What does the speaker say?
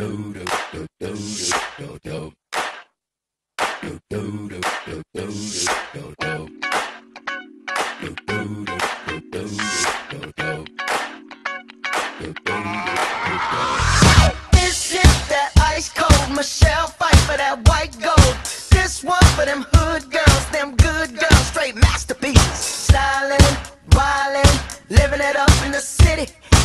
That ice cold Michelle fight for that white gold. This one for them hood girls, them good girls, straight masterpieces. Stylin', wildin', living it up in the city.